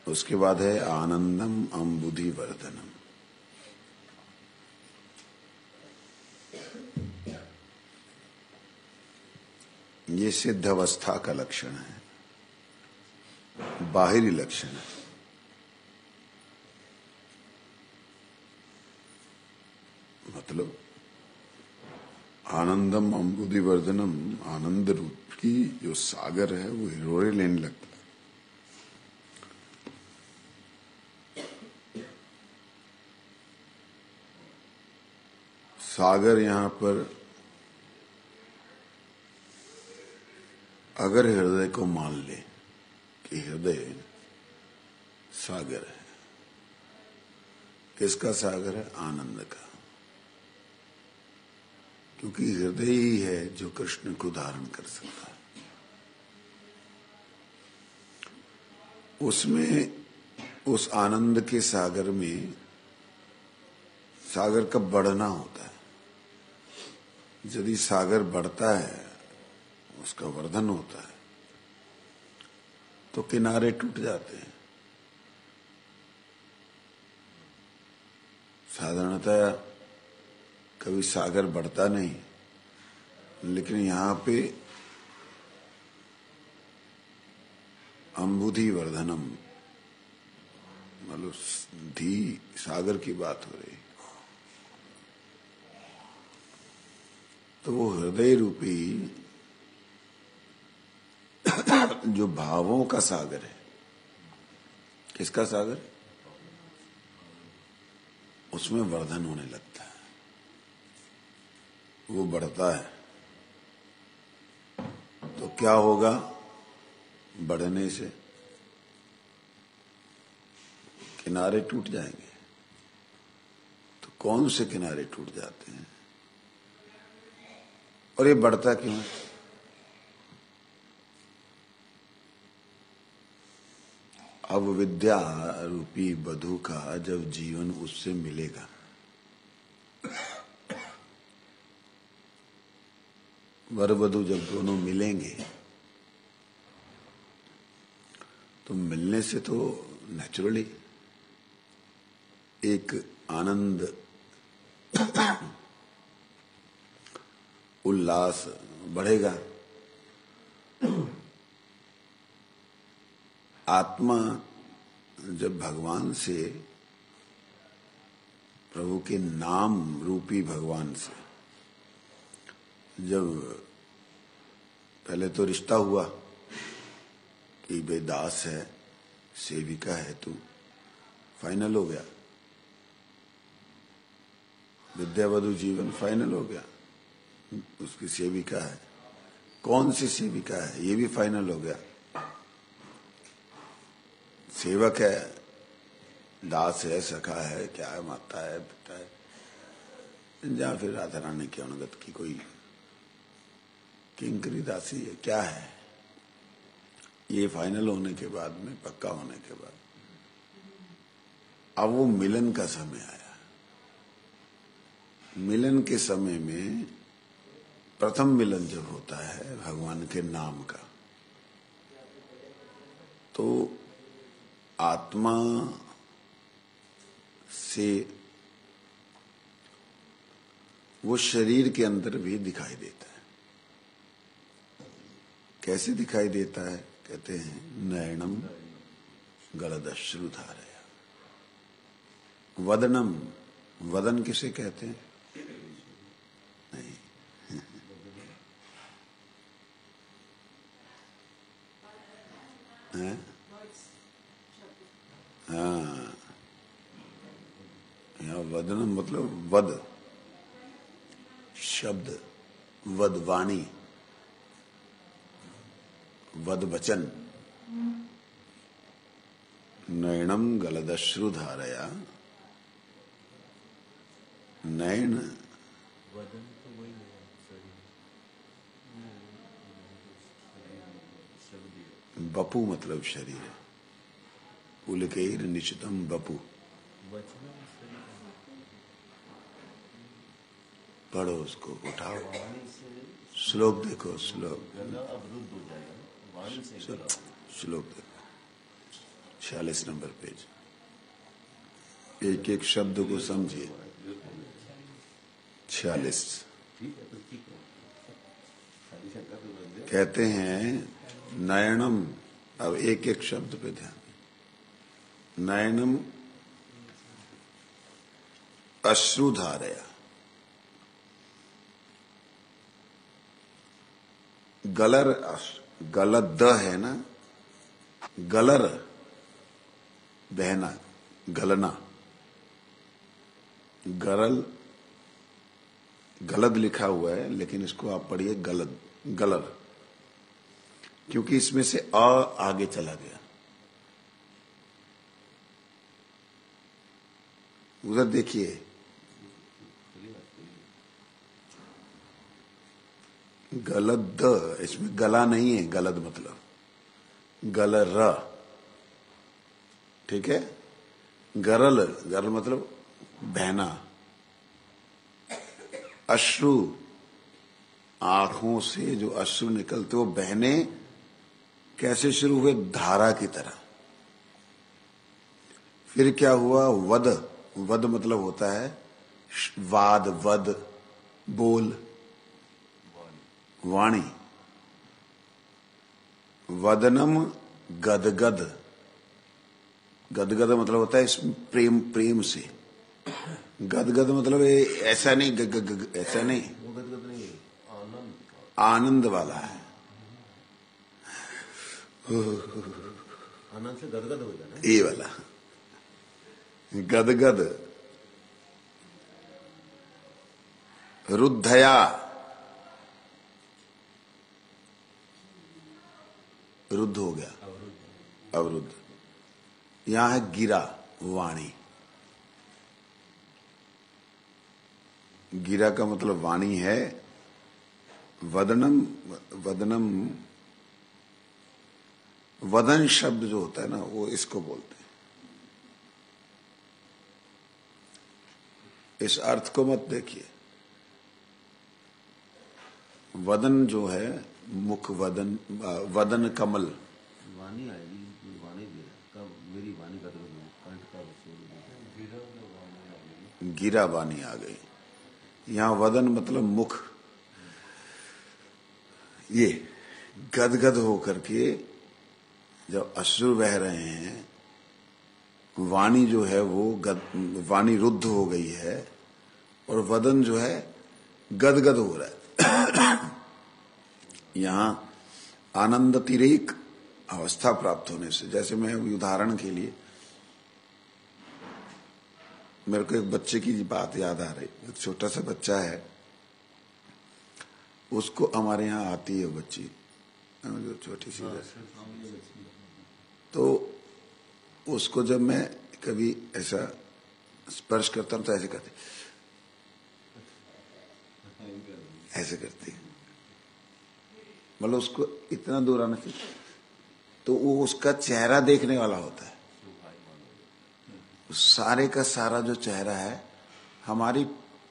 उसके बाद है आनंदम अम्बुधि वर्धनम। ये सिद्ध अवस्था का लक्षण है, बाहरी लक्षण है। मतलब आनंदम अम्बुधि वर्धनम, आनंद रूप की जो सागर है वो हिलोरे लेने लगता है। सागर यहां पर अगर हृदय को मान ले कि हृदय सागर है, किसका सागर है? आनंद का। क्योंकि हृदय ही है जो कृष्ण को धारण कर सकता है। उसमें, उस आनंद के सागर में सागर का बढ़ना होता है। यदि सागर बढ़ता है, उसका वर्धन होता है, तो किनारे टूट जाते हैं। साधारणतः कभी सागर बढ़ता नहीं, लेकिन यहां पे अम्बुधि वर्धनम, मतलब धी सागर की बात हो रही। तो वो हृदय रूपी जो भावों का सागर है, किसका सागर? उसमें वर्धन होने लगता है, वो बढ़ता है। तो क्या होगा बढ़ने से? किनारे टूट जाएंगे। तो कौन से किनारे टूट जाते हैं और ये बढ़ता क्यों है? अब विद्या रूपी बधू का जब जीवन उससे मिलेगा, वर वधू जब दोनों मिलेंगे, तो मिलने से तो नेचुरली एक आनंद, उल्लास बढ़ेगा। आत्मा जब भगवान से, प्रभु के नाम रूपी भगवान से, जब पहले तो रिश्ता हुआ कि बे दास है, सेविका है तू, फाइनल हो गया। विद्यावधु जीवन फाइनल हो गया। उसकी सेविका है, कौन सी सेविका है ये भी फाइनल हो गया। सेवक है, दास है, सखा है, क्या है, माता है, पिता है, या फिर राधा रानी के अनुगत की कोई किंकरी दासी है, क्या है, ये फाइनल होने के बाद में, पक्का होने के बाद, अब वो मिलन का समय आया। मिलन के समय में प्रथम मिलन जब होता है भगवान के नाम का, तो आत्मा से वो शरीर के अंदर भी दिखाई देता है। कैसे दिखाई देता है? कहते हैं नयनम गलदश्रुधारया। वदनम, वदन किसे कहते हैं? नहीं, है? हाँ, यहाँ वदनम मतलब वद शब्द, वद वाणी, वद वचन। नयनम गलदश्रुधारया, नयन बपू मतलब शरीर है। पुलकेर निशितम बपू। पढ़ो उसको, उठाओ श्लोक, देखो श्लोक, श्लोक देखो। 46 नंबर पेज। एक एक शब्द को समझिए। 46 कहते हैं नयनम। अब एक एक शब्द पे ध्यान। नयनम अश्रुधारया गलर। गलद है ना, गलर बहना, गलना। गरल गलद लिखा हुआ है, लेकिन इसको आप पढ़िए गलद, गलर, क्योंकि इसमें से अ आगे चला गया। उधर देखिए, गलद, इसमें गला नहीं है, गलद मतलब गलर, ठीक है। गरल, गरल मतलब बहना। अश्रु, आंखों से जो अश्रु निकलते वो बहने कैसे शुरू हुए? धारा की तरह। फिर क्या हुआ? वद, वद मतलब होता है वाद, वद बोल, वाणी। वदनम गदगद, गदगद मतलब होता है इसमें प्रेम, प्रेम से। गदगद मतलब ऐसा नहीं, ऐसा नहीं, वो गदगद नहीं, आनंद, आनंद वाला है। आनंद से गदगद हो जाना, ये वाला गदगद। रुद्धया, रुद्ध हो गया, अवरुद्ध। यहां है गिरा, वाणी। गिरा का मतलब वाणी है। वदनम, वदनम, वदन शब्द जो होता है ना, वो इसको बोलते हैं। इस अर्थ को मत देखिए। वदन जो है मुख, वदन, वदन कमल। वाणी आएगी, वाणी दे कब मेरी वाणी का कंठ का गिरा वाणी आ गई। यहां वदन मतलब मुख। ये गदगद होकर के जब अश्रु बह रहे हैं, वाणी जो है वो वाणी रुद्ध हो गई है, और वदन जो है गदगद हो रहा है। यहां आनंदतिरेक अवस्था प्राप्त होने से, जैसे मैं उदाहरण के लिए, मेरे को एक बच्चे की बात याद आ रही। एक छोटा सा बच्चा है, उसको हमारे यहाँ आती है बच्ची, जो छोटी सी, तो उसको जब मैं कभी ऐसा स्पर्श करता हूं तो ऐसे करती, ऐसे करती, मतलब उसको इतना दूर आना चाहिए, तो वो उसका चेहरा देखने वाला होता है। सारे का सारा जो चेहरा है, हमारी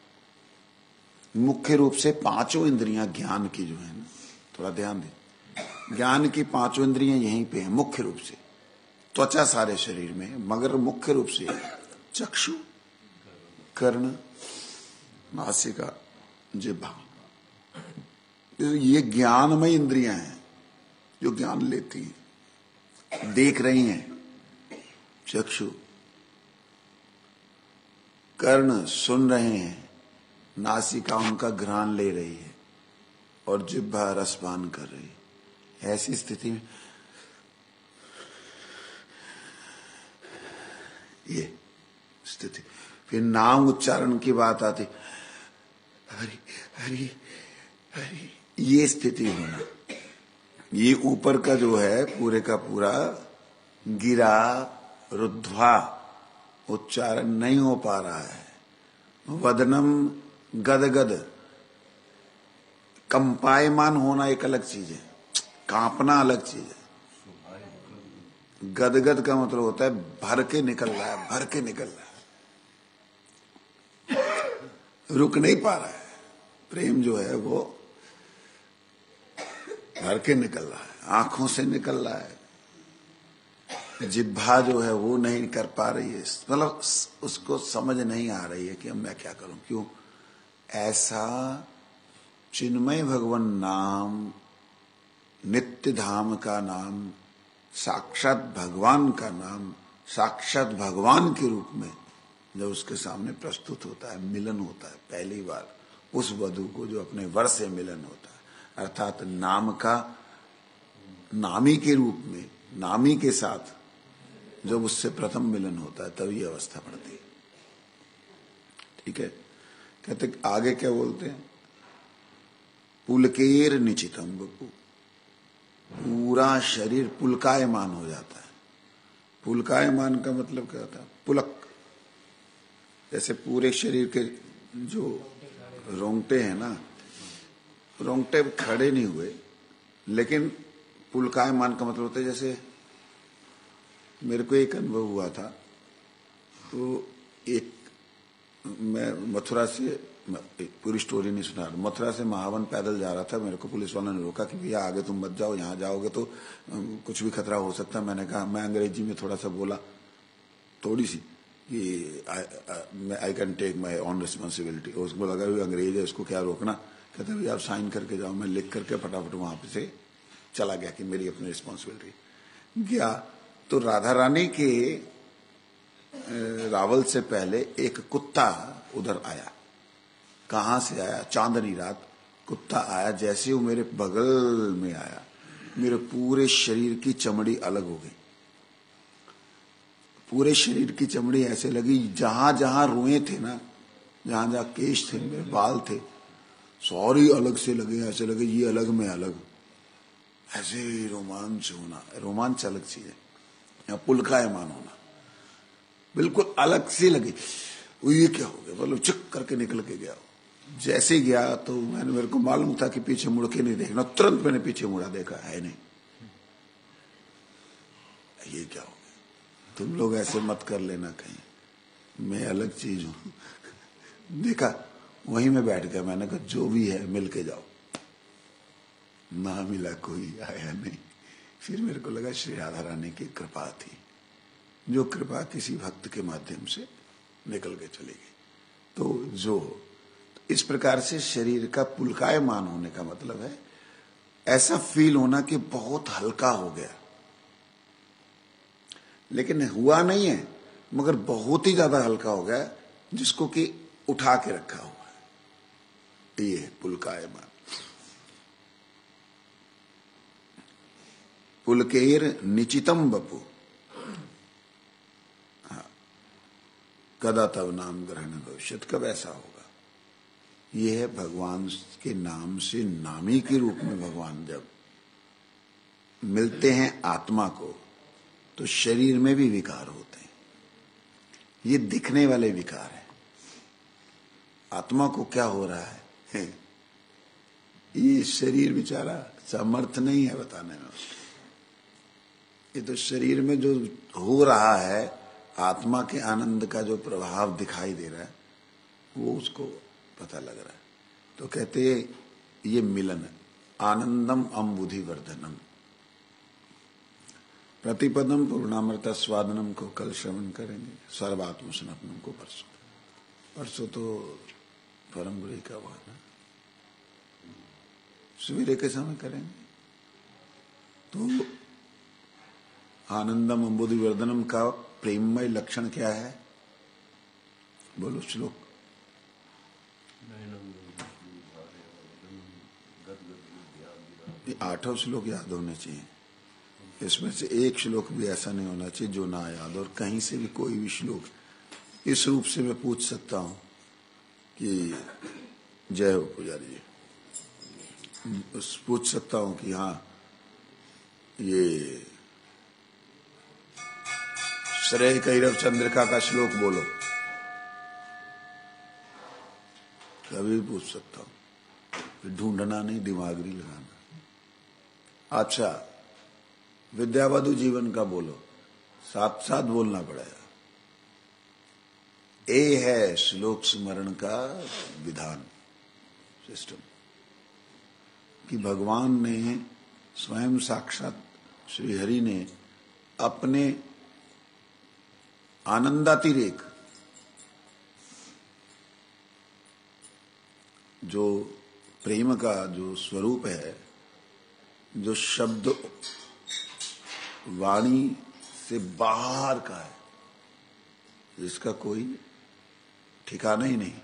मुख्य रूप से पांचों इंद्रियां ज्ञान की जो है ना, थोड़ा ध्यान दें, ज्ञान की पांचों इंद्रियां यहीं पे हैं मुख्य रूप से। त्वचा सारे शरीर में, मगर मुख्य रूप से चक्षु, कर्ण, नासिका, जिह्वा। ये ज्ञानमय इंद्रियां हैं जो ज्ञान लेती हैं, देख रही हैं। चक्षु, कर्ण सुन रहे हैं, नासिका उनका घ्राण ले रही है, और जिह्वा रसपान कर रही है। ऐसी स्थिति में ये स्थिति, फिर नाम उच्चारण की बात आती, हरि हरि हरि, ये स्थिति होना। ये ऊपर का जो है पूरे का पूरा गिरा, रुद्ध्वा उच्चारण नहीं हो पा रहा है। वदनम गदगद, कंपायमान होना एक अलग चीज है, कांपना अलग चीज है। गदगद का मतलब होता है भर के निकल रहा है, भर के निकल रहा है, रुक नहीं पा रहा है। प्रेम जो है वो भर के निकल रहा है, आंखों से निकल रहा है, जिह्वा जो है वो नहीं कर पा रही है, मतलब उसको समझ नहीं आ रही है कि अब मैं क्या करूं। क्यों? ऐसा चिन्मय भगवान नाम, नित्य धाम का नाम, साक्षात भगवान का नाम, साक्षात भगवान के रूप में जब उसके सामने प्रस्तुत होता है, मिलन होता है पहली बार उस वधु को जो अपने वर से मिलन होता है, अर्थात नाम का, नामी के रूप में, नामी के साथ जब उससे प्रथम मिलन होता है तभी अवस्था बढ़ती है। ठीक है, कहते आगे क्या बोलते हैं, पुलकेर निचितम बपू, पूरा शरीर पुलकायमान हो जाता है। पुलकायमान का मतलब क्या होता है? पुलक, जैसे पूरे शरीर के जो रोंगटे हैं ना, रोंगटे खड़े नहीं हुए, लेकिन पुलकायमान का मतलब होता है, जैसे मेरे को एक अनुभव हुआ था, तो एक मैं मथुरा से, पूरी स्टोरी नहीं सुना, मथुरा से महावन पैदल जा रहा था, मेरे को पुलिस वालों ने रोका कि भैया आगे तुम मत जाओ, यहाँ जाओगे तो कुछ भी खतरा हो सकता है। मैंने कहा, मैं अंग्रेजी में थोड़ा सा बोला, थोड़ी सी, कि I can take my own responsibility. उसको लगा भी अंग्रेज है, उसको क्या रोकना। कहते भैया आप साइन करके जाओ। मैं लिख करके फटाफट वहां पे से चला गया कि मेरी अपनी रिस्पॉन्सिबिलिटी। गया तो राधा रानी के रावल से पहले एक कुत्ता उधर आया। कहां से आया? चांदनी रात कुत्ता आया, जैसे वो मेरे बगल में आया, मेरे पूरे शरीर की चमड़ी अलग हो गई। पूरे शरीर की चमड़ी ऐसे लगी, जहां जहां रोए थे ना, जहां जहां केश थे, मेरे बाल थे, सॉरी अलग से लगे, ऐसे लगे ये अलग में अलग। ऐसे रोमांच होना, रोमांच अलग चीज है, या पुलकायमान होना, बिल्कुल अलग से लगे। वो ये क्या हो गया, मतलब चिक करके निकल के गया। जैसे गया तो मेरे को मालूम था कि पीछे मुड़ के नहीं देखना, तुरंत मैंने पीछे मुड़ा, देखा है नहीं। ये क्या हो गया? तुम लोग ऐसे मत कर लेना कहीं, मैं अलग चीज हूं। देखा, वहीं में बैठ गया। मैंने कहा जो भी है मिल के जाओ। ना मिला, कोई आया नहीं। फिर मेरे को लगा श्री राधा रानी की कृपा थी, जो कृपा किसी भक्त के माध्यम से निकल के चली गई। तो जो इस प्रकार से शरीर का पुलकायमान होने का मतलब है ऐसा फील होना कि बहुत हल्का हो गया, लेकिन हुआ नहीं है, मगर बहुत ही ज्यादा हल्का हो गया, जिसको कि उठा के रखा हुआ है। ये है पुलकायमान। पुलकेर निचितम बपु, कदा तब नाम ग्रहण भविष्यत, कब ऐसा होगा? यह है भगवान के नाम से नामी के रूप में भगवान जब मिलते हैं आत्मा को, तो शरीर में भी विकार होते हैं। ये दिखने वाले विकार है। आत्मा को क्या हो रहा है, ये शरीर बेचारा समर्थ नहीं है बताने में। ये तो शरीर में जो हो रहा है, आत्मा के आनंद का जो प्रभाव दिखाई दे रहा है, वो उसको पता लग रहा है। तो कहते ये मिलन है। आनंदम अम्बुधि वर्धनम, प्रतिपदम पूर्णामृता स्वादनम को कल श्रवण करेंगे, सर्वात्म सनातनम को परसों तो परम गुरु का हुआ ना, सवेरे के समय करेंगे। तो आनंदम अम्बुधि वर्धनम का प्रेममय लक्षण क्या है? बोलो श्लोक। ये 8 श्लोक याद होने चाहिए। इसमें से एक श्लोक भी ऐसा नहीं होना चाहिए जो ना याद, और कहीं से भी कोई भी श्लोक इस रूप से मैं पूछ सकता हूं कि जय हो पुजारी जी, पूछ सकता हूं कि हाँ ये श्रेय कैरव चंद्रिका का श्लोक बोलो, कभी पूछ सकता हूं। ढूंढना नहीं, दिमाग नहीं लगाना। अच्छा, विद्यावधु जीवन का बोलो, साथ साथ बोलना पड़ेगा। ए है श्लोक स्मरण का विधान, सिस्टम, कि भगवान ने स्वयं साक्षात श्रीहरि ने अपने आनंदातिरेक जो प्रेम का जो स्वरूप है, जो शब्द वाणी से बाहर का है, जिसका कोई ठिकाना ही नहीं,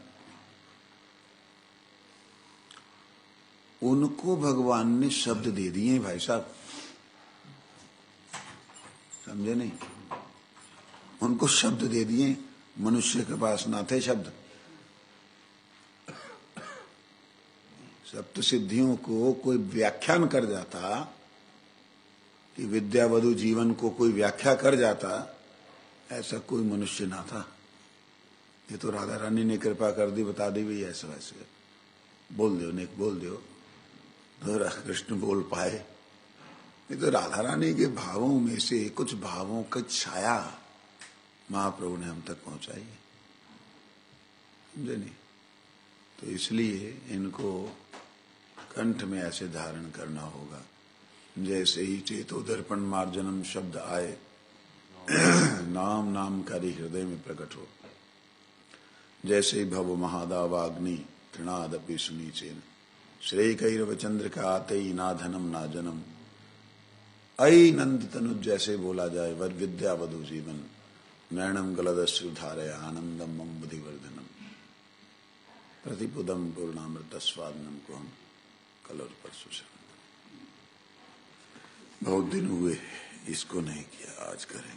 उनको भगवान ने शब्द दे दिए भाई साहब, समझे नहीं? उनको शब्द दे दिए। मनुष्य के पास ना थे शब्द। सप्त सिद्धियों को कोई व्याख्यान कर जाता कि विद्यावधु जीवन को कोई व्याख्या कर जाता, ऐसा कोई मनुष्य ना था। ये तो राधा रानी ने कृपा कर दी, बता दी भी ऐसा वैसे बोल दो, नहीं बोल दो तो कृष्ण बोल पाए। ये तो राधा रानी के भावों में से कुछ भावों का छाया महाप्रभु ने हम तक पहुंचाई है, समझे नहीं? तो इसलिए इनको कंठ में ऐसे धारण करना होगा। जैसे ही चेतो दर्पण मार्जनम शब्द आए, नाम नाम करी हृदय में प्रकट हो, जैसे ही भव महादावाग्नि तृणादपि सुनीचेन श्रेय कैरव चंद्र का आते ही ना धनम ना जनम, ऐ नंद तनुज जैसे बोला जाए, वर विद्या वधु जीवन नैणम गलदस्यु धारय आनंदम मम बुद्धिवर्धनम प्रतिपुदम पूर्णामृत स्वादनम को हम कल और परसों से, बहुत दिन हुए इसको नहीं किया, आज करेंगे।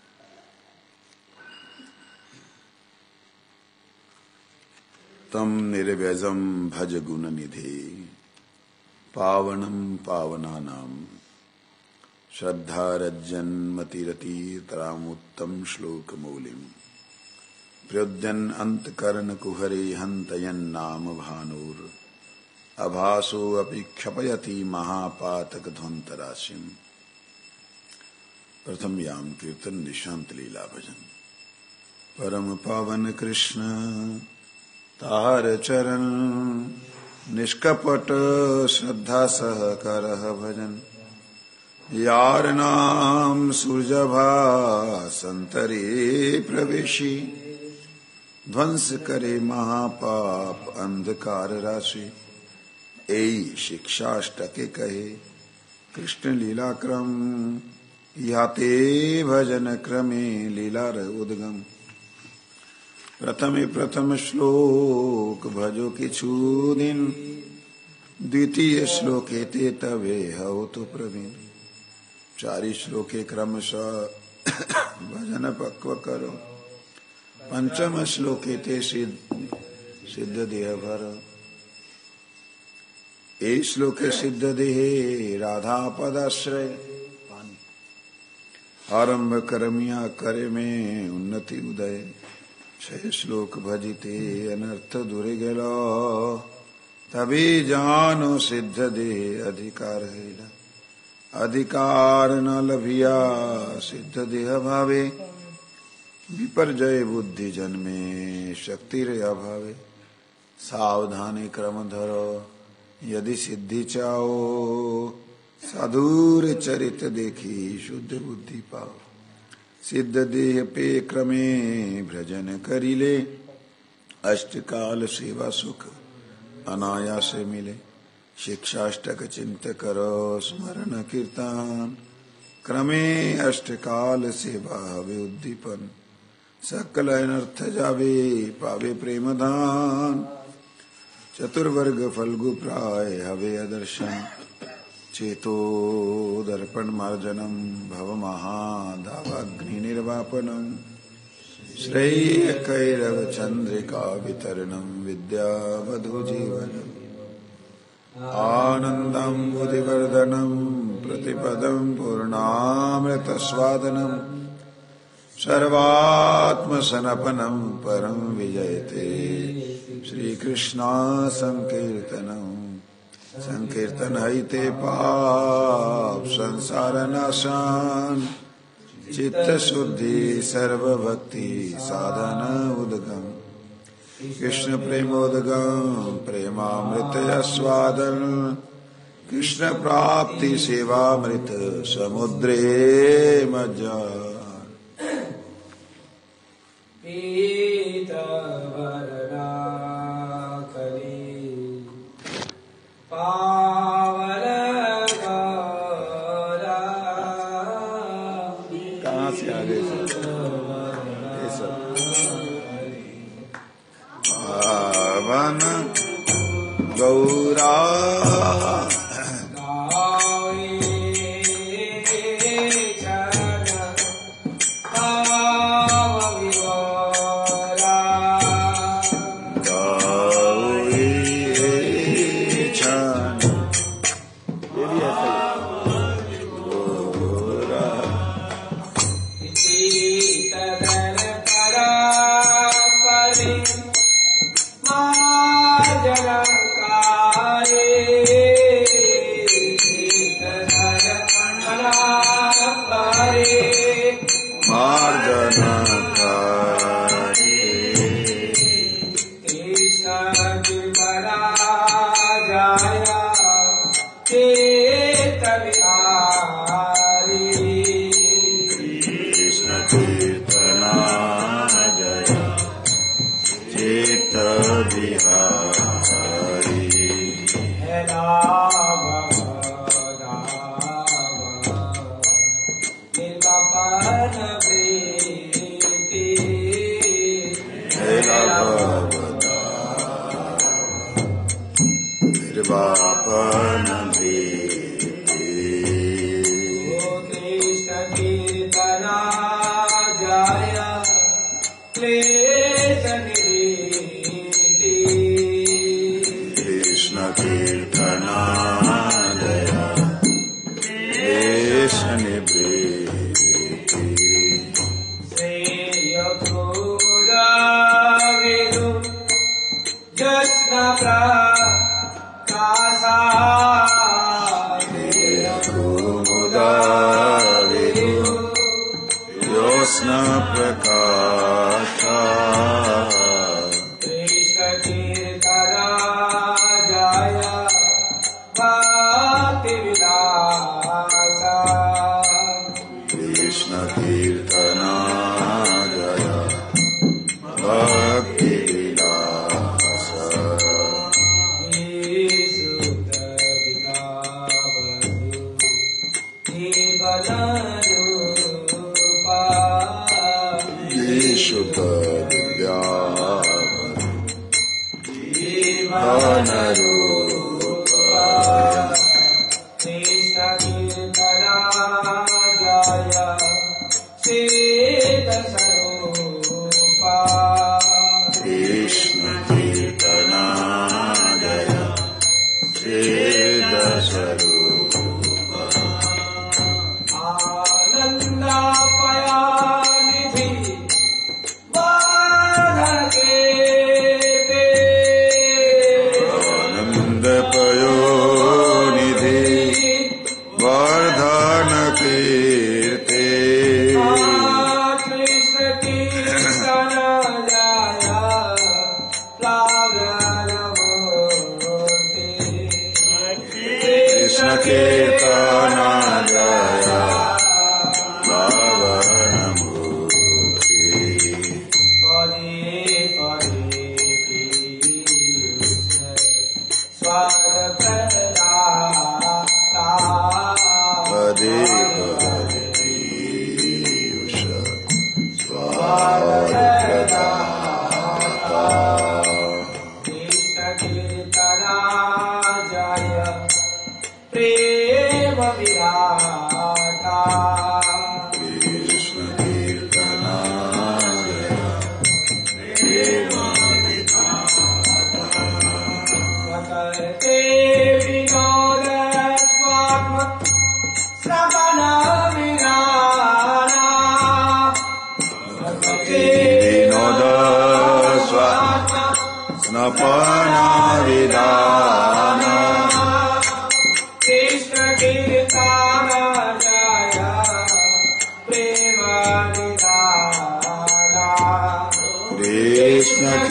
तम निर्व्यजम भज गुण निधि पावनम पावनानाम श्रद्धा रज्जन्मतिरतीतरामुत्तम श्लोक मौलिम प्रयुध्यन अंतकरण कुहरे हन्तयन्नाम भानुर अभासो अपि क्षपयति महापातक ध्वंतराशिम। प्रथम याम कीर्तन निशांत लीला भजन। परम पावन कृष्ण तार चरण निष्कपट श्रद्धा सह करह भजन। यार नाम सूर्यभा संतरे प्रवेशी ध्वंस करे महापाप अंधकार राशि। एई शिक्षाष्टके कहे कृष्ण लीला क्रम याते भजन क्रमे लीलार उद्गम। प्रथम श्लोक भजो किछु दिन द्वितीय श्लोके ते तवे हौ तो प्रवीण। चारि श्लोके क्रमशः भजन पक्व करो। पंचम श्लोके ते सिद्ध देह भर। ए श्लोके सिद्ध देहे राधा पदाश्रय। आरंभ करमिया करे में उन्नति उदय। 6 श्लोक भजिते अनर्थ दूरे गेलो तभी जानो सिद्ध देह अधिकार है। अधिकार न लभिया सिद्ध देह भावे विपर्जय बुद्धि जन्मे शक्ति रे अभावे। सावधानी क्रम धरो यदि सिद्धि चाओ साधुर चरित देखी शुद्ध बुद्धि पाओ। सिद्ध देह पे क्रमे भजन करिले अष्टकाल सेवा सुख अनायास मिले। शिक्षाष्टक चिंत करो स्मरण कीर्तन क्रमे अष्टकाल सेवा हवे उद्दीपन। सकल अनर्थ जावे पावे प्रेम दान। चतुर्वर्ग फल्गु प्राय हवे अदर्शन। चेतो दर्पण मार्जनम भव महादावाग्नि निर्वापनम। श्रेय कैरव चंद्रिका वितरणम विद्यावधु जीवनम। आनंदम बुद्धिवर्धनम प्रतिपदम पूर्णामृत स्वादनम। सर्वात्म सनपनम परम विजयते श्री कृष्णा संकीर्तनम। संकीर्तन हईते पाप संसार नाशन। चित्त शुद्धि सर्व भक्ति साधन उद्गम। कृष्ण प्रेमोदगम प्रेमामृत स्वादन। कृष्ण प्राप्ति सेवामृत समुद्रे मज्जन कहाँ से आ गए पावन गौरा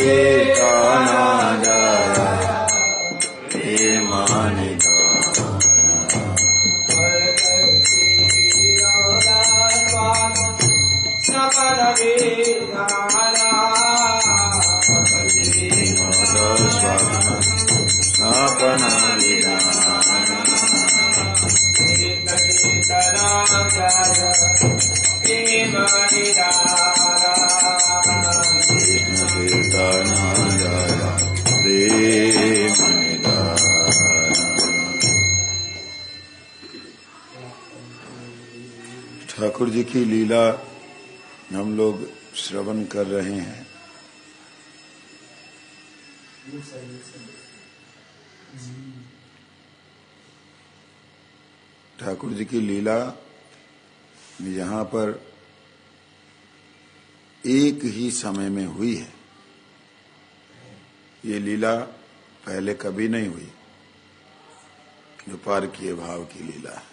Krishna अपना विधान कृष्ण कीर्तनाय प्रेम निधान। ठाकुर जी की लीला हम लोग श्रवण कर रहे हैं। ठाकुर जी की लीला यहाँ पर एक ही समय में हुई है। ये लीला पहले कभी नहीं हुई, जो पारकीय भाव की लीला है।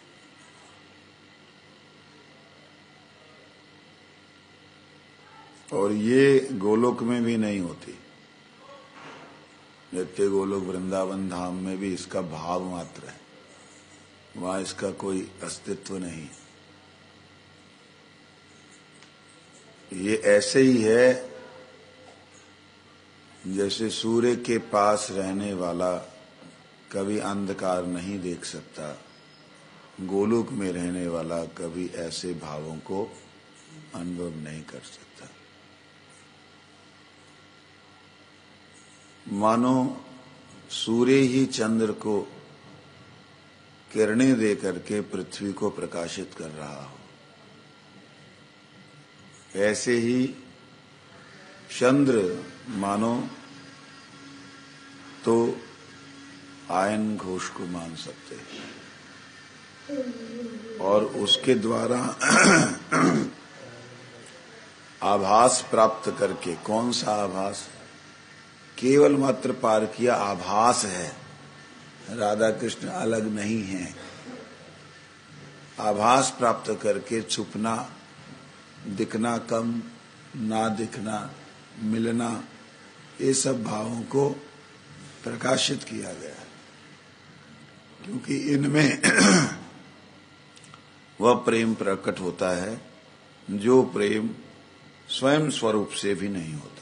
और ये गोलोक में भी नहीं होती। नित्य गोलोक वृंदावन धाम में भी इसका भाव मात्र है, वहां इसका कोई अस्तित्व नहीं। ये ऐसे ही है जैसे सूर्य के पास रहने वाला कभी अंधकार नहीं देख सकता, गोलोक में रहने वाला कभी ऐसे भावों को अनुभव नहीं कर सकता। मानो सूर्य ही चंद्र को किरणें दे करके पृथ्वी को प्रकाशित कर रहा हो, ऐसे ही चंद्र मानो तो आयन घोष को मान सकते हैं और उसके द्वारा आभास प्राप्त करके, कौन सा आभास? केवल मात्र पारकीय आभास है, राधा कृष्ण अलग नहीं है। आभास प्राप्त करके छुपना, दिखना कम, ना दिखना, मिलना, ये सब भावों को प्रकाशित किया गया है, क्योंकि इनमें वह प्रेम प्रकट होता है जो प्रेम स्वयं स्वरूप से भी नहीं होता।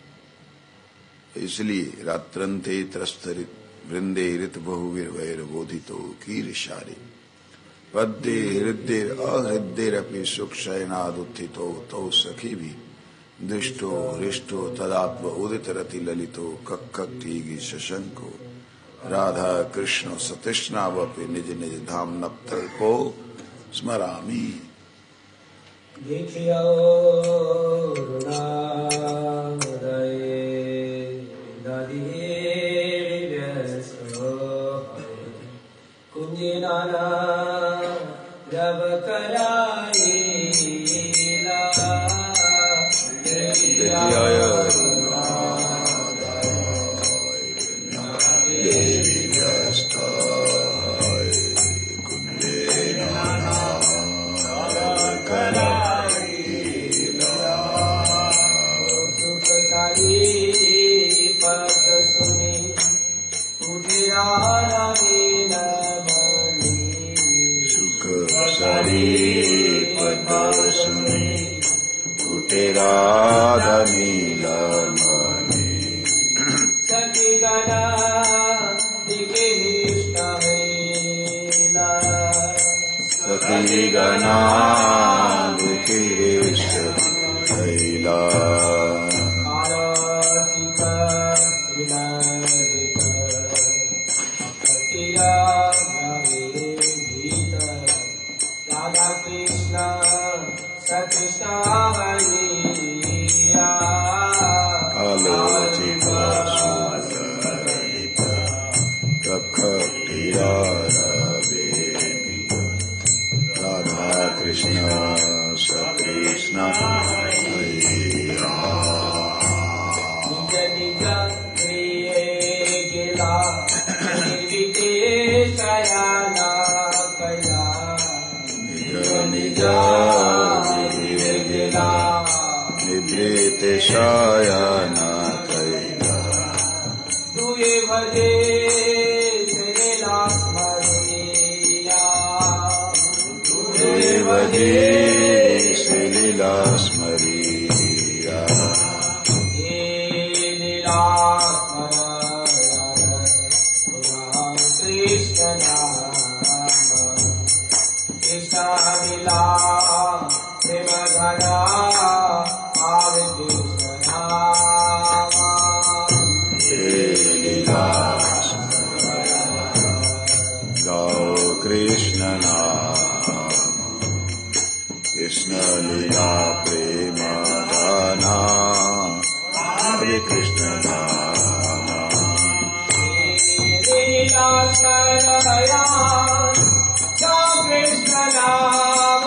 इसलिए रात्रंते त्रस्तरित वृंदे ऋत बहुवीर वैर बोधितो कीर्षारे पद्ये हृदय अहृदयरपि सुख शयनादुत्थितो तो सखी भी दृष्टो हृष्टो तदात्म उदित रति ललितो कक्की शशंको राधा कृष्ण सतृष्णावपि निज निज धाम नप्तल्पो स्मरामि। राधा नीला मणि सखी गना थैला राधा कृष्ण सकृष्ण राधा कृष्ण सकृष्ण निज प्रिय गिला शयना कैला निज प्रिय गिला निवृत शयना कैला दुए भजे श्रीलीला लीला स्मरिया लीला कृष्ण कृष्ण लीला प्रेम धरा आवे कृष्ण लीला गौ कृष्ण नाम कृष्ण लीला प्रेम दाना हरे कृष्ण नाम लीला स्मरया कृष्ण नाम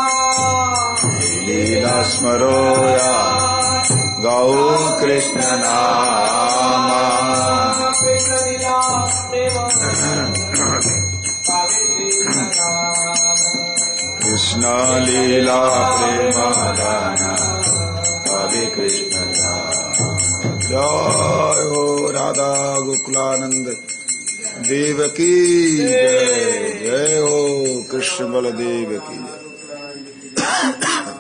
लीला स्मरोया गौ कृष्ण नाम कृष्ण लीला प्रेम कृष्ण लीला प्रेम दाना हरे कृष्ण जय हो राधा गोकुलानंद देव की जय, जय हो कृष्ण बलदेव की जय।